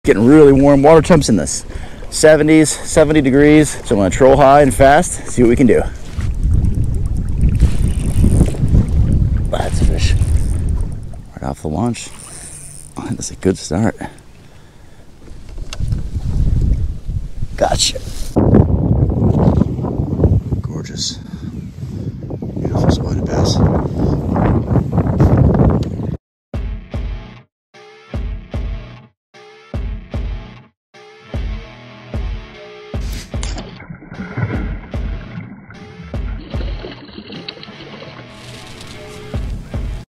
Getting really warm. Water temps in the 70s, 70 degrees. So I'm going to troll high and fast, see what we can do. That's a fish. Right off the launch. Oh, that's a good start. Gotcha.